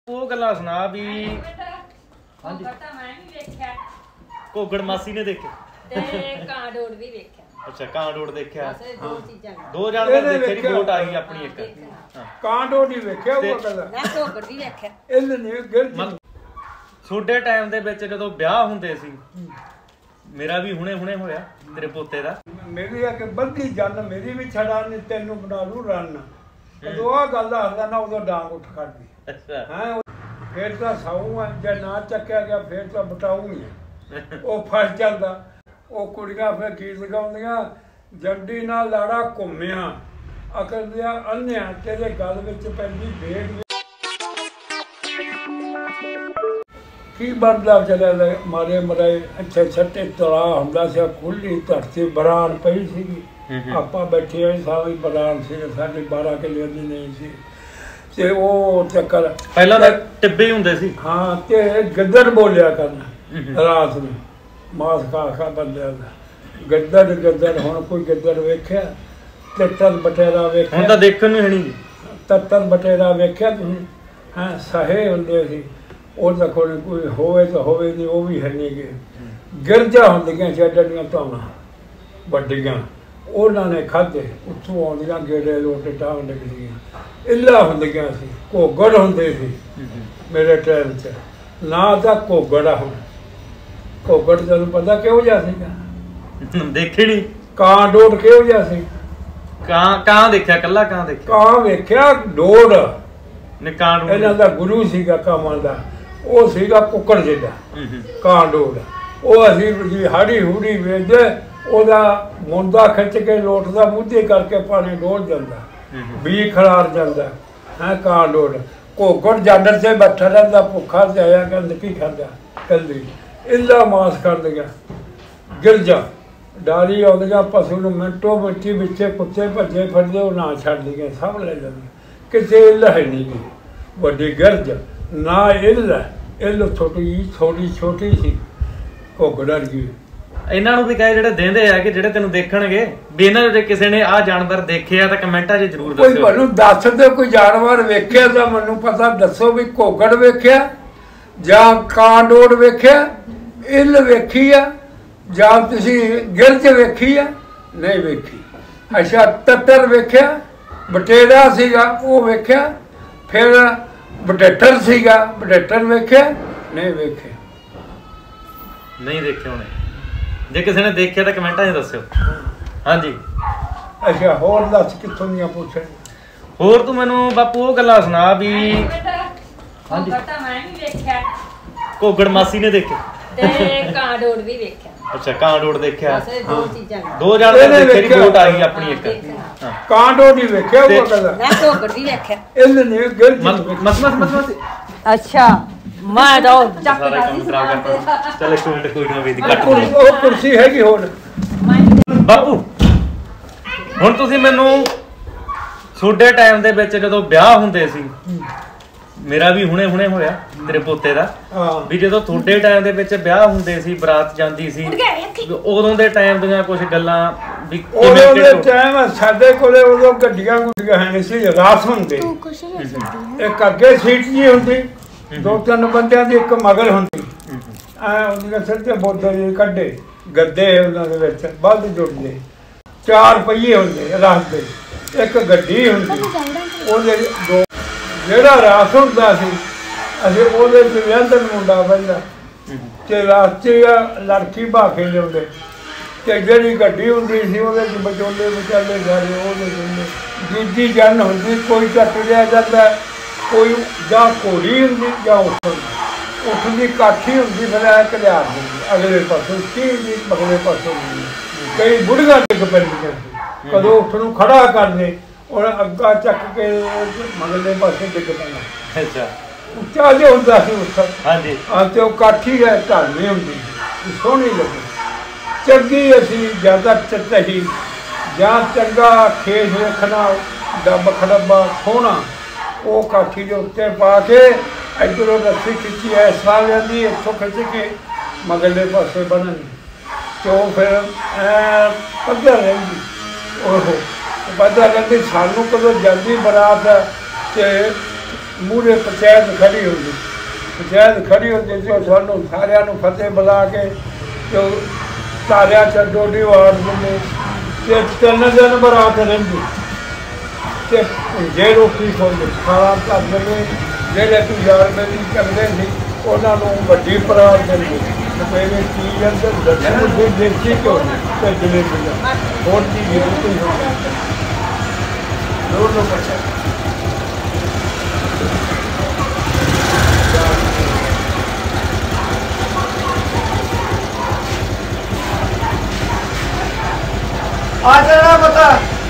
ਉਹ ਗੱਲਾਂ ਸੁਣਾ ਵੀ ਹਾਂਜੀ ਪਤਾ ਮੈਂ ਵੀ ਵੇਖਿਆ ਘੋਗੜ ਮਾਸੀ ਨੇ ਦੇਖੇ ਤੇ ਕਾਂ ਡੋੜ ਵੀ ਵੇਖਿਆ। ਅੱਛਾ ਕਾਂ ਡੋੜ ਦੇਖਿਆ, ਦੋ ਚੀਜ਼ਾਂ ਦੋ ਜਾਨਵਰ ਦੇਖੇ ਜੀ, ਵੋਟ ਆਈ ਆਪਣੀ ਇੱਕ ਕਾਂ ਡੋੜ ਹੀ ਵੇਖਿਆ ਉਹ ਕਹਿੰਦਾ ਮੈਂ ਘੋਗੜ ਵੀ ਵੇਖਿਆ। ਇਹਨੇ ਨਹੀਂ ਗਿਰ ਛੋਟੇ ਟਾਈਮ ਦੇ ਵਿੱਚ ਜਦੋਂ ਵਿਆਹ ਹੁੰਦੇ ਸੀ, ਮੇਰਾ ਵੀ ਹੁਣੇ ਹੋਇਆ ਤੇਰੇ ਪੋਤੇ ਦਾ, ਮੇਰੀ ਆ ਕਿ ਬੱਧੀ ਜਨ ਮੇਰੀ ਵੀ ਛੜਾ ਨਹੀਂ ਤੈਨੂੰ ਬਣਾ ਲੂ ਰਨ ਜਦੋਂ ਆ ਗੱਲ ਦੱਸਦਾ ਨਾ ਉਦੋਂ ਡਾਂਗ ਉੱਠ ਖੜਦੀ। ਅੱਛਾ ਹਾਂ ਫੇਰ ਤਾਂ ਸਾਊ ਆ, ਜੇ ਨਾ ਚੱਕਿਆ ਗਿਆ ਫੇਰ ਤਾਂ ਬਟਾਊ ਹੀ ਉਹ ਫਸ ਜਾਂਦਾ। ਉਹ ਕੁੜੀਆਂ ਫਿਰ ਗੀਤ ਗਾਉਂਦੀਆਂ, ਜੰਡੀ ਨਾਲ ਲਾੜਾ ਘੁੰਮਿਆ ਅਕਲ ਦਿਆ ਅੰਨਿਆ ਤੇਰੇ ਗਲ ਵਿੱਚ ਪੈਂਦੀ ਵੇਗ ਕੀ ਬਣਦਾ ਚੱਲਿਆ ਮਾਰੇ ਮਰਾਏ ਅੱਛੇ ਛੱਟੇ ਤਲਾ ਹੁੰਦਾ ਸੀ, ਖੁੱਲੀ ਧਰਤੀ ਬਰਾਨ ਪਈ ਸੀਗੀ, ਆਪਾਂ ਬੈਠੇ ਹੋਏ ਸਾਰੀ ਬਰਾਨ ਸੀ, ਸਾਡੀ 12 ਕਿੱਲੇ ਦੀ ਨਹੀਂ ਸੀ ਤੇ ਉਹ ਚੱਕਰ ਪਹਿਲਾਂ ਤਾਂ ਟਿੱਬੇ ਹੁੰਦੇ ਸੀ। ਹਾਂ ਤੇ ਗਿੱਦੜ ਬੋਲਿਆ ਕਰਨਾ ਰਾਤ ਨੂੰ ਮਾਸ ਖਾ ਬੰਦਿਆਂ ਦਾ ਗਿੱਦੜ ਹੁਣ ਕੋਈ ਗਿੱਦੜ ਵੇਖਿਆ? ਤਿੱਤਰ ਬਟੇਰਾ ਵੇਖਿਆ? ਹੁਣ ਤਾਂ ਦੇਖਣ ਨੂੰ ਹੈ ਨਹੀਂ। ਤਿੱਤਰ ਬਟੇਰਾ ਵੇਖਿਆ ਤੁਸੀਂ? ਹਾਂ ਸਹੇ ਹੁੰਦੇ ਸੀ, ਉਹਦਾ ਕੋਲ ਕੋਈ ਹੋਵੇ ਤਾਂ ਹੋਵੇ ਨਹੀਂ, ਉਹ ਵੀ ਹੈ ਨਹੀਂ ਗੇ। ਗਿਰਜਾਂ ਹੁੰਦੀਆਂ ਛੱਡਣੀਆਂ ਧਾਵਾਂ ਵੱਡੀਆਂ, ਉਹਨਾਂ ਨੇ ਖਾਧੇ, ਉੱਥੋਂ ਆਉਂਦੀਆਂ ਗੇੜੇ ਲੋਟੇ ਟਾਂ ਨਿਕਲੀਆਂ। ਇੱਲਾ ਹੁੰਦੀਆਂ ਸੀ, ਘੋਗੜ ਹੁੰਦੇ ਸੀ ਮੇਰੇ ਟਾਈਮ 'ਚ, ਨਾ ਤਾਂ ਘੋਗੜਾ ਹੁਣ ਘੋਗੜ ਤੈਨੂੰ ਪਤਾ ਕਿਹੋ ਜਿਹਾ ਸੀਗਾ? ਦੇਖੇ ਨਹੀਂ। ਕਾਂ ਡੋੜ ਕਿਹੋ ਜਿਹਾ ਸੀ? ਕਾਂ ਦੇਖਿਆ, ਕੱਲਾ ਕਾਂ ਦੇਖਿਆ। ਕਾਂ ਵੇਖਿਆ, ਡੋੜ ਨੇ ਕਾਂ ਡੋੜ ਇਹਨਾਂ ਦਾ ਗੁਰੂ ਸੀਗਾ ਕਾਮਾਂ ਦਾ, ਉਹ ਸੀਗਾ ਕੁੱਕੜ ਜਿਹੜਾ ਕਾਂ ਡੋੜ। ਉਹ ਅਸੀਂ ਜੀ ਹਾੜੀ ਹੂੜੀ ਵੇਚਦੇ, ਉਹਦਾ ਮੁੰਡਾ ਖਿੱਚ ਕੇ ਲੋਟਦਾ ਮੂਧੇ ਕਰਕੇ ਪਾਣੀ ਡੋਲ ਜਾਂਦਾ, ਬੀ ਖਲਾਰ ਜਾਂਦਾ ਹੈ ਕਾਂ ਡੋੜ। ਘੋਗੜ ਜਾਨਰ ਤੇ ਬੈਠਾ ਰਹਿੰਦਾ ਭੁੱਖਾ ਤੇ ਆਇਆ ਕਹਿੰਦਾ ਕੀ ਖਾਂਦਾ ਕੱਲੀ ਇੱਲਾ ਮਾਸ ਕਰ ਗਿਆ। ਗਿਰਜਾ ਡਾਲੀ ਆਉਂਦੀਆਂ ਪਸ਼ੂ ਨੂੰ ਮਿੰਟੋ ਮਿੰਟੀ ਵਿੱਚੇ ਕੁੱਤੇ ਭੱਜੇ ਫਿਰਦੇ, ਉਹ ਨਾ ਛੱਡਦੀਆਂ ਸਭ ਲੈ ਜਾਂਦੇ, ਕਿਸੇ ਇੱਲ ਹੈ ਨਹੀਂ ਗੀ ਵੱਡੀ ਗਿਰਜ ਨਾ ਇੱਲ ਛੋਟੀ ਸੀ ਘੋਗੜ ਜੀ। ਇਹਨਾਂ ਨੂੰ ਵੀ ਕਹੇ ਜਿਹੜੇ ਦਿੰਦੇ ਆ ਕਿ ਜਿਹੜੇ ਤੈਨੂੰ ਦੇਖਣਗੇ ਵੀ ਇਹਨਾਂ ਦੇ ਕਿਸੇ ਨੇ ਆਹ ਜਾਨਵਰ ਦੇਖਿਆ ਤਾਂ ਕਮੈਂਟਾਂ 'ਚ ਜ਼ਰੂਰ ਦੱਸਿਓ। ਕੋਈ ਮੈਨੂੰ ਦੱਸ ਦਿਓ ਕੋਈ ਜਾਨਵਰ ਵੇਖਿਆ ਤਾਂ ਮੈਨੂੰ ਪਤਾ ਦੱਸੋ ਵੀ ਘੋਗੜ ਵੇਖਿਆ ਜਾਂ ਕਾਂ ਡੋੜ ਵੇਖਿਆ, ਇੱਲ ਵੇਖੀ ਆ ਜਾਂ ਤੁਸੀਂ ਗਿਰਜ ਵੇਖੀ ਆ? ਨਹੀਂ ਵੇਖੀ। ਅੱਛਾ ਤਿੱਤਰ ਵੇਖਿਆ? ਬਟੇਰਾ ਸੀਗਾ ਉਹ ਵੇਖਿਆ? ਫਿਰ ਬਟੇਟਰ ਸੀਗਾ, ਬਟੇਟਰ ਵੇਖਿਆ? ਨਹੀਂ ਵੇਖਿਆ। ਨਹੀਂ ਦੇਖੇ ਹੋਣੇ, ਜੇ ਕਿਸੇ ਨੇ ਦੇਖਿਆ ਤਾਂ ਕਮੈਂਟਾਂ 'ਚ ਦੱਸਿਓ। ਹਾਂਜੀ ਅੱਛਾ ਹੋਰ ਦੱਸ ਕਿੱਥੋਂ ਦੀਆਂ ਪੁੱਛਣ? ਹੋਰ ਤੂੰ ਮੈਨੂੰ ਬਾਪੂ ਉਹ ਗੱਲਾਂ ਸੁਣਾ ਵੀ ਹਾਂਜੀ ਪਤਾ ਮੈਂ ਵੀ ਵੇਖਿਆ ਘੋਗੜ ਮਾਸੀ ਨੇ ਦੇਖੇ ਤੇ ਕਾਂ ਡੋੜ ਵੀ ਵੇਖਿਆ। ਅੱਛਾ ਕਾਂ ਡੋੜ ਦੇਖਿਆ, ਦੋ ਚੀਜ਼ਾਂ ਦੋ ਜਾਨਵਰ ਦੇਖੇ ਜੀ, ਵੋਟ ਆਈ ਆਪਣੀ ਇੱਕ ਕਾਂ ਡੋੜ ਹੀ ਵੇਖਿਆ ਉਹ ਕਹਿੰਦਾ ਮੈਂ ਘੋਗੜ ਵੀ ਵੇਖਿਆ। ਇਹਨੇ ਨਹੀਂ ਗਿਰ ਮਸ ਅੱਛਾ ਮੈਂ ਤਾਂ ਸਾਰਾ ਕੰਮ ਖਰਾਬ ਕਰਤਾ। ਚੱਲ ਇੱਕ ਮਿੰਟ ਕੋਈ ਨਾ ਵੇਦੀ ਕੱਟ ਉਹ ਕੁਰਸੀ ਹੈਗੀ ਹੁਣ ਬਾਪੂ। ਹੁਣ ਤੁਸੀਂ ਮੈਨੂੰ ਛੋਟੇ ਟਾਈਮ ਦੇ ਵਿੱਚ ਜਦੋਂ ਵਿਆਹ ਹੁੰਦੇ ਸੀ, ਮੇਰਾ ਵੀ ਹੁਣੇ ਹੋਇਆ ਤੇਰੇ ਪੋਤੇ ਦਾ, ਵੀ ਜਦੋਂ ਤੁਹਾਡੇ ਟਾਈਮ ਦੇ ਵਿੱਚ ਵਿਆਹ ਹੁੰਦੇ ਸੀ, ਬਰਾਤ ਜਾਂਦੀ ਸੀ, ਉਦੋਂ ਦੇ ਟਾਈਮ ਦੀਆਂ ਕੁਝ ਗੱਲਾਂ ਵੀ ਉਦੋਂ ਦੇ ਟਾਈਮ ਸਾਡੇ ਕੋਲੇ ਉਦੋਂ ਗੱਡੀਆਂ ਗੁੱਡੀਆਂ ਹੈ ਨਹੀਂ ਸੀ, ਰਾਸ ਹੁੰਦੇ ਇੱਕ ਅੱਗੇ ਸੀਟ ਜੀ ਹੁੰਦੀ, ਦੋ ਤਿੰਨ ਬੰਦਿਆਂ ਦੀ ਇੱਕ ਮਗਰ ਹੁੰਦੀ, ਉਹਦੀਆਂ ਸਿਰ ਤੇ ਬੋਤਲ ਜਿਹੇ ਕੱਢੇ ਗੱਦੇ ਉਹਨਾਂ ਦੇ ਵਿੱਚ ਵੱਧ ਜੁੜਦੇ, 4 ਪਹੀਏ ਹੁੰਦੇ ਰਾਸ ਦੇ, ਇੱਕ ਗੱਡੀ ਹੁੰਦੀ, ਉਹਦੇ ਦੋ ਜਿਹੜਾ ਰਾਸ ਹੁੰਦਾ ਸੀ ਅਸੀਂ ਉਹਦੇ 'ਚ ਵਿਆਹਣ ਮੁੰਡਾ ਪਹਿਲਾਂ ਤੇ ਰਾਸਤੇ ਲੜਕੀ ਬਾ ਕੇ ਲਿਆਉਂਦੇ, ਤੇ ਜਿਹੜੀ ਗੱਡੀ ਹੁੰਦੀ ਸੀ ਉਹਦੇ 'ਚ ਵਿਚਾਲੇ ਸਾਰੇ ਉਹਦੇ ਦੂਜੀ ਜਨ ਹੁੰਦੀ, ਕੋਈ ਚੱਕ ਲਿਆ ਜਾਂਦਾ, ਕੋਈ ਜਾਂ ਘੋੜੀ ਹੁੰਦੀ ਜਾਂ ਉੱਠ ਦੀ ਕਾਠੀ ਹੁੰਦੀ, ਫਿਰ ਇੱਕ ਲਿਆ ਦਿੰਦੀ ਅਗਲੇ ਪਾਸੋਂ ਕੀ ਦੀ ਅਗਲੇ ਪਾਸੋਂ ਹੁੰਦੀ। ਕਈ ਬੁੜੀਆਂ ਡਿੱਗ ਪੈਂਦੀਆਂ ਸੀ, ਕਦੋਂ ਉੱਠ ਨੂੰ ਖੜਾ ਕਰਦੇ ਔਰ ਅੱਗਾ ਚੱਕ ਕੇ ਮਗਲੇ ਪਾਸੇ ਡਿੱਗ ਪੈਣਾ। ਅੱਛਾ ਉੱਚਾ ਜਿਹਾ ਹੁੰਦਾ ਸੀ ਉੱਥੇ। ਹਾਂਜੀ ਤੇ ਉਹ ਕਾਠੀ ਹੈ ਢਾਲਵੀ ਹੁੰਦੀ ਸੀ, ਸੋਹਣੀ ਲੱਗੀ ਚੰਗੀ। ਅਸੀਂ ਜ਼ਿਆਦਾ ਚਤਹੀ ਜਾਂ ਚੰਗਾ ਖੇਸ ਰੱਖਣਾ ਡੱਬ ਖੜੱਬਾ ਸੋਹਣਾ, ਉਹ ਕਾਠੀ ਦੇ ਉੱਤੇ ਪਾ ਕੇ ਇੱਧਰੋਂ ਰੱਸੀ ਖਿੱਚੀ ਐ ਸਾਹ ਲੈਂਦੀ, ਇੱਥੋਂ ਖਿੱਚ ਕੇ ਮਗਲੇ ਪਾਸੇ ਬੰਨ੍ਹਣੀ ਤੇ ਉਹ ਫਿਰ ਪੱਧਰ ਰਹਿੰਦੀ। ਉਹ ਪਤਾ ਕਹਿੰਦੇ ਸਾਨੂੰ ਕਦੋਂ ਜਾਂਦੀ ਬਰਾਤ ਤੇ ਮੂਹਰੇ ਪੰਚਾਇਤ ਖੜੀ ਹੁੰਦੀ, ਪੰਚਾਇਤ ਖੜੀ ਹੁੰਦੀ ਤੇ ਸਾਨੂੰ ਸਾਰਿਆਂ ਨੂੰ ਫਤਿਹ ਬੁਲਾ ਕੇ ਤੇ ਸਾਰਿਆਂ 'ਚ ਡੋਡੀ ਵਾਰ ਦਿੰਦੇ ਤੇ 3 ਦਿਨ ਬਰਾਤ ਰਹਿੰਦੀ ਤੇ ਜੇ ਰੋਟੀ ਖੋਲ੍ਹਦੇ ਖਾਣਾ ਕਰ ਦਿੰਦੇ। ਜਿਹੜੇ ਪੁਜਾਰ ਮੇਰੀ ਕਰਦੇ ਸੀ ਉਹਨਾਂ ਨੂੰ ਵੱਡੀ ਬਰਾਤ ਦਿੰਦੇ ਮੇਰੇ ਚੀਜ਼ ਅੰਦਰ ਦੱਸਣ ਦੇ ਦੇਸੀ ਘਿਓ ਤੇ ਜਲੇਬੀ ਹੋਰ ਚੀਜ਼ ਨਹੀਂ ਹੋਣੀ ਲੋੜ ਨੂੰ ਪਛਾ आ जाना बता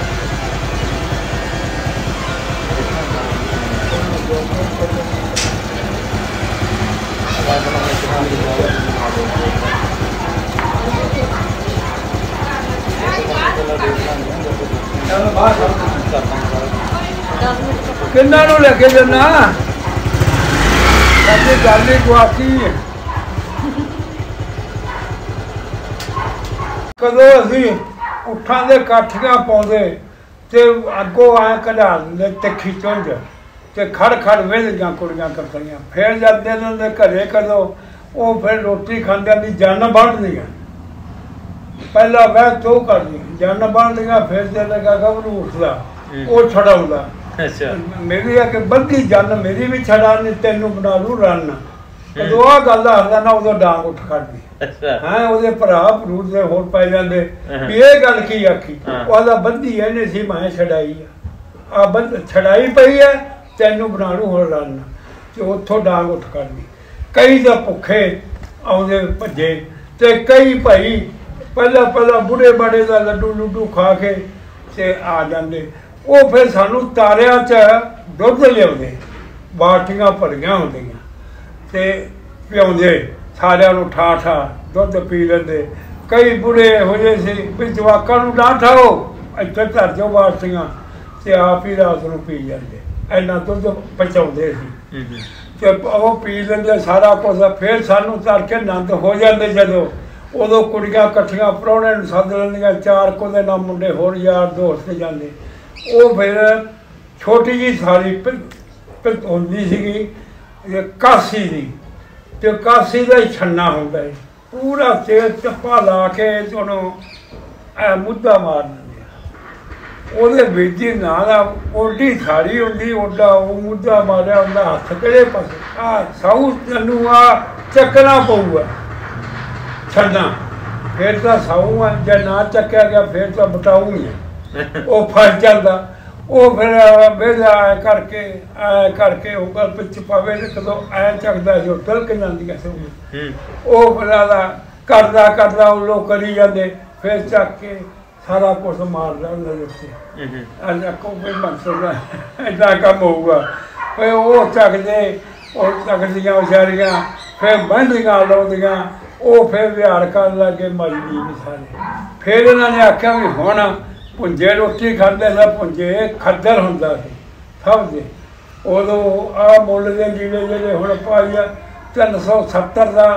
किन्ना नूं लेके जाना अपनी गल ही गुआची कदों असी उठां दे काठियां पाउंदे ते अगों आए कढा दिंदे तिखी चुंझ ते खड़ खड़ वेलदियां कुड़ियां करदियां फिर जाते ने घरे कदों वो फिर रोटी खांदे दी जन बंधदियां पहला वह तो करदी जन बंधदियां फिर ते लगा गबरू उठदा वो छड़ाउंदा अच्छा मेरी आके बंधी जन मेरी भी छड़ा नहीं तेनू बना लू रन कदों आ गल दसदा ना उदों डांग उठ खड़दी है ਉਹਦੇ ਭਰਾ ਭਰੂਰ ਦੇ ਹੋਰ ਪੈ ਜਾਂਦੇ ਵੀ ਇਹ ਗੱਲ ਕੀ ਆਖੀ ਉਹਦਾ ਬੰਦੀ ਇਹਨੇ ਸੀ ਮੈਂ ਛਡਾਈ ਆ ਬੰਦ ਛਡਾਈ ਪਈ ਹੈ ਤੈਨੂੰ ਬਣਾ ਲੂ ਹੋਰ ਰਨ ਤੇ ਉੱਥੋਂ ਡਾਂਗ ਉੱਠ ਕਰਦੀ ਕਈ ਤਾਂ ਭੁੱਖੇ ਆਉਂਦੇ ਭੱਜੇ ਤੇ ਕਈ ਭਾਈ ਪਹਿਲਾਂ ਬੁੜੇ ਬਾੜੇ ਦਾ ਲੱਡੂ ਲੁੱਡੂ ਖਾ ਕੇ ਤੇ ਆ ਜਾਂਦੇ ਉਹ ਫਿਰ ਸਾਨੂੰ ਤਾਰਿਆਂ 'ਚ ਦੁੱਧ ਲਿਆਉਂਦੇ ਬਾਟੀਆਂ ਭਰੀਆਂ ਹੁੰਦੀਆਂ ਤੇ ਪਿਆਉਂਦੇ ਸਾਰਿਆਂ ਨੂੰ ਠਾ ਠਾ ਦੁੱਧ ਪੀ ਲੈਂਦੇ ਕਈ ਬੁੜੇ ਇਹੋ ਜਿਹੇ ਸੀ ਵੀ ਜਵਾਕਾਂ ਨੂੰ ਨਾ ਠਾਓ ਇੱਥੇ ਧਰ ਜਾਓ ਬਾਟੀਆਂ ਤੇ ਆਪ ਹੀ ਰਾਤ ਨੂੰ ਪੀ ਜਾਂਦੇ ਇੰਨਾ ਦੁੱਧ ਪਹੁੰਚਾਉਂਦੇ ਸੀ ਤੇ ਉਹ ਪੀ ਲੈਂਦੇ ਸਾਰਾ ਕੁਛ ਫਿਰ ਸਾਨੂੰ ਧਰ ਕੇ ਆਨੰਦ ਹੋ ਜਾਂਦੇ ਜਦੋਂ ਉਦੋਂ ਕੁੜੀਆਂ ਇਕੱਠੀਆਂ ਪ੍ਰਾਹੁਣੇ ਨੂੰ ਸੱਦ ਲੈਂਦੀਆਂ 4 ਕੁ ਦੇ ਨਾਲ ਮੁੰਡੇ ਹੋਰ ਯਾਰ ਦੋਸਤ ਜਾਂਦੇ ਉਹ ਫਿਰ ਛੋਟੀ ਜਿਹੀ ਸਾਰੀ ਹੁੰਦੀ ਸੀਗੀ ਕਾਸੀ ਦੀ ਤੇ ਕਾਸੀ ਦਾ ਹੀ ਛੰਨਾ ਹੁੰਦਾ ਹੈ ਪੂਰਾ ਤੇਲ ਚੱਪਾ ਲਾ ਕੇ ਉਹਨੂੰ ਮੁੱਦਾ ਮਾਰ ਦਿੰਦੇ ਉਹਦੇ ਵਿੱਚ ਹੀ ਨਾਲ ਓਡੀ ਥਾਲੀ ਹੁੰਦੀ ਓਡਾ ਉਹ ਮੁੱਦਾ ਮਾਰਿਆ ਹੁੰਦਾ ਹੱਥ ਕਿਹੜੇ ਪਾਸੇ ਆ ਸਾਊ ਤੈਨੂੰ ਆ ਚੱਕਣਾ ਪਊਗਾ ਛੰਨਾ ਫਿਰ ਤਾਂ ਸਾਊ ਆ ਜੇ ਨਾ ਚੱਕਿਆ ਗਿਆ ਫਿਰ ਤਾਂ ਬਟਾਊ ਹੀ ਉਹ ਫਸ ਜਾਂਦਾ ਉਹ ਫਿਰ ਵੇਲਾ ਕਰਕੇ ਉਂਗਲ ਪਿੱਛੇ ਪਾਵੇ ਤੇ ਕਦੋਂ ਐ ਚੱਕਦਾ ਸੀ ਉਹ ਤਿਲਕ ਜਾਂਦੀਆਂ ਸੀ ਉਹ ਫਿਰ ਕਰਦਾ ਉਹ ਲੋਕ ਕਰੀ ਜਾਂਦੇ ਫਿਰ ਚੱਕ ਕੇ ਸਾਰਾ ਕੁਛ ਮਾਰਦਾ ਉਹਨਾਂ ਦੇ ਉੱਤੇ ਅੱਜ ਅੱਖੋਂ ਕੋਈ ਮਨਸੂਰ ਏਦਾਂ ਕੰਮ ਹੋਊਗਾ ਫਿਰ ਉਹ ਚੱਕਦੀਆਂ ਵਿਚਾਰੀਆਂ ਫਿਰ ਮਹਿੰਦੀਆਂ ਲਾਉਂਦੀਆਂ ਉਹ ਫਿਰ ਵਿਹਾਰ ਕਰਨ ਲੱਗੇ ਮਜਬੀ ਵੀ ਸਾਰੇ ਫਿਰ ਇਹਨਾਂ ਨੇ ਆਖਿਆ ਵੀ ਹੁਣ ਭੁੰਜੇ ਰੋਟੀ ਖਾਂਦੇ ਨਾ ਭੁੰਜੇ ਖੱਦਰ ਹੁੰਦਾ ਸੀ ਸਭ ਦੇ ਉਦੋਂ ਆਹ ਮੁੱਲ ਦੇ ਜੀਵੇ ਜਿਹੜੇ ਹੁਣ ਪਾਈਆ 370 ਦਾ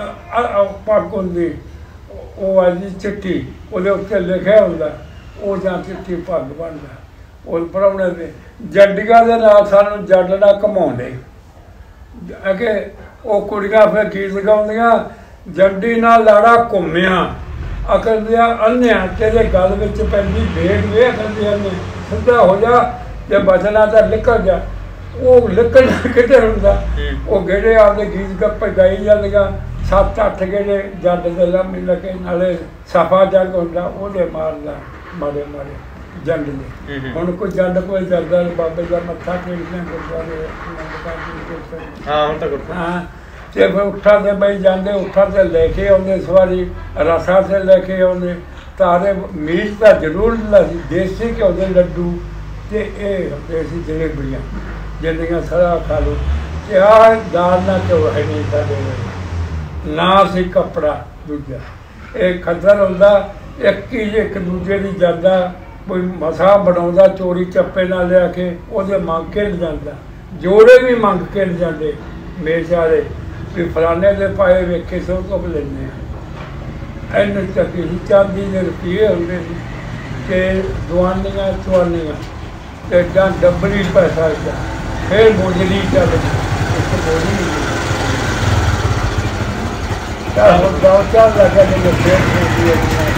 ਪੱਗ ਹੁੰਦੀ ਉਹ ਅੱਜ ਚਿੱਟੀ ਉਹਦੇ ਉੱਤੇ ਲਿਖਿਆ ਹੁੰਦਾ ਉਹ ਜਾਂ ਚਿੱਟੀ ਪੱਗ ਬਣਦਾ ਉਹ ਪ੍ਰਾਹੁਣੇ ਦੇ ਜੱਡੀਆਂ ਦੇ ਨਾਲ ਸਾਨੂੰ ਜੱਡ ਨਾਲ ਘੁਮਾਉਂਦੇ ਅੱਗੇ ਉਹ ਕੁੜੀਆਂ ਫਿਰ ਗੀਤ ਗਾਉਂਦੀਆਂ ਜੱਡੀ ਨਾਲ ਲਾੜਾ ਘੁੰਮਿਆ ਅਕਲਦਿਆ ਅੰਨਿਆ ਤੇਰੇ ਗਲ ਵਿੱਚ ਪੈਂਦੀ ਵੇਗ ਵੇ ਅਕਲਦਿਆ ਨੇ ਸਿੱਧਾ ਹੋ ਜਾ ਤੇ ਬਚਨਾ ਤਾਂ ਨਿਕਲ ਜਾ ਉਹ ਨਿਕਲਣਾ ਕਿਤੇ ਹੁੰਦਾ ਉਹ ਗੇੜੇ ਆਪਦੇ ਗੀਤ ਗੱਪੇ ਗਾਈ ਜਾਂਦੀਆਂ 7-8 ਗੇੜੇ ਜੱਡ ਦੇ ਲੰਮੀ ਲੱਗੇ ਨਾਲੇ ਸਫਾ ਜੱਗ ਹੁੰਦਾ ਉਹਦੇ ਮਾਰਦਾ ਮਾਰੇ ਜੰਡ ਨੇ ਹੁਣ ਕੋਈ ਜੰਡ ਕੋਈ ਜਰਦਾ ਬਾਬੇ ਦਾ ਮੱਥਾ ਟੇਕਦੇ ਗੁਰਦੁਆਰੇ ਹਾਂ ਹੁਣ ਤਾਂ ਹਾਂ ਤੇ ਫਿਰ ਉੱਠਾਂ ਤੇ ਬਈ ਜਾਂਦੇ ਉੱਠਾਂ ਤੇ ਲੈ ਕੇ ਆਉਂਦੇ ਸਵਾਰੀ ਰਸਾ ਤੇ ਲੈ ਕੇ ਆਉਂਦੇ ਤਾਰੇ ਮੀਟ ਤਾਂ ਜ਼ਰੂਰ ਹੁੰਦਾ ਸੀ ਦੇਸੀ ਘਿਓ ਦੇ ਲੱਡੂ ਤੇ ਇਹ ਹੁੰਦੇ ਸੀ ਜਲੇਬੀਆਂ ਜਿੰਨੀਆਂ ਸਾਰਾ ਖਾ ਲਓ ਤੇ ਆਹ ਦਾਲ ਨਾਲ ਘਿਓ ਹੈ ਨਹੀਂ ਸਾਡੇ ਨਾ ਸੀ ਕੱਪੜਾ ਦੂਜਾ ਇਹ ਖੱਦਰ ਹੁੰਦਾ ਇੱਕ ਦੂਜੇ ਦੀ ਜਾਂਦਾ ਕੋਈ ਮਸਾ ਬਣਾਉਂਦਾ ਚੋਰੀ ਚੱਪੇ ਨਾਲ ਲਿਆ ਕੇ ਉਹਦੇ ਮੰਗ ਕੇ ਲਿਜਾਂਦਾ ਜੋੜੇ ਵੀ ਮੰਗ ਕੇ ਲਿਜਾਂਦੇ ਮੇਜ਼ ਵਾਲੇ ਵੀ ਫਲਾਣੇ ਦੇ ਪਾਏ ਵੇਖੇ ਸੋ ਤੋਂ ਲੈਂਦੇ ਆ ਇਹਨੂੰ ਚੱਕੀ ਚਾਂਦੀ ਦੇ ਰੁਪਏ ਹੁੰਦੇ ਸੀ ਤੇ ਚਵਾਨੀਆਂ ਤੇ ਜਾਂ ਡੱਬਰੀ ਪੈਸਾ ਫਿਰ ਮੋਜਲੀ ਚੱਲ ਇੱਕ ਬੋਲੀ ਤਾਂ ਦੋ ਚਾਰ ਲੱਗਾ ਨੇ ਫੇਰ ਬੋਲੀ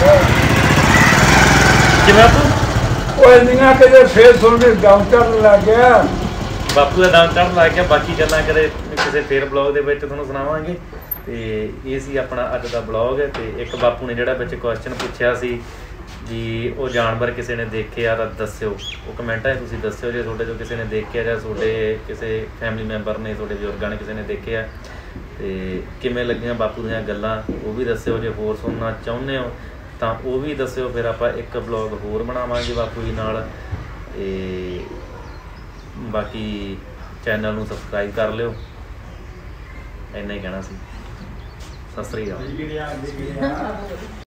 ਕਿਵੇਂ ਬਾਪੂ? ਉਹ ਇੰਨੀਆਂ ਕਿਤੇ ਫੇਰ ਸੁਣਦੇ ਦਮ ਚੜਨ ਲੱਗ ਗਿਆ। ਬਾਪੂ ਦਾ ਦਮ ਚੜਨ ਲੱਗ ਗਿਆ। ਬਾਕੀ ਗੱਲਾਂ ਕਦੇ ਕਿਸੇ ਫੇਰ ਬਲੌਗ ਦੇ ਵਿੱਚ ਤੁਹਾਨੂੰ ਸੁਣਾਵਾਂਗੇ। ਤੇ ਇਹ ਸੀ ਆਪਣਾ ਅੱਜ ਦਾ ਬਲੌਗ। ਤੇ ਇੱਕ ਬਾਪੂ ਨੇ ਜਿਹੜਾ ਵਿੱਚ ਕੁਐਸਚਨ ਪੁੱਛਿਆ ਸੀ ਵੀ ਉਹ ਜਾਨਵਰ ਕਿਸੇ ਨੇ ਦੇਖਿਆ ਤਾਂ ਦੱਸਿਓ, ਉਹ ਕਮੈਂਟਾਂ 'ਚ ਤੁਸੀਂ ਦੱਸਿਓ ਜੇ ਤੁਹਾਡੇ 'ਚੋਂ ਕਿਸੇ ਨੇ ਦੇਖਿਆ ਜਾਂ ਤੁਹਾਡੇ ਕਿਸੇ ਫੈਮਿਲੀ ਮੈਂਬਰ ਨੇ, ਤੁਹਾਡੇ ਬਜ਼ੁਰਗਾਂ ਨੇ ਕਿਸੇ ਨੇ ਦੇਖਿਆ ਤੇ ਕਿਵੇਂ ਲੱਗੀਆਂ ਬਾਪੂ ਦੀਆਂ ਗੱਲਾਂ ਉਹ ਵੀ ਦੱਸਿਓ। ਜੇ ਹੋਰ ਸੁਣਨਾ ਚਾਹੁੰਦੇ ਹੋ ਤਾਂ ਉਹ ਵੀ ਦੱਸਿਓ। ਫਿਰ ਆਪਾਂ ਇੱਕ ਬਲੌਗ ਹੋਰ ਬਣਾਵਾਂਗੇ ਬਾਪੂ ਜੀ ਨਾਲ। ਤੇ ਬਾਕੀ ਚੈਨਲ ਨੂੰ ਸਬਸਕ੍ਰਾਈਬ ਕਰ ਲਿਓ। ਇੰਨਾ ਹੀ ਕਹਿਣਾ ਸੀ। ਸਤਿ ਸ੍ਰੀ ਅਕਾਲ।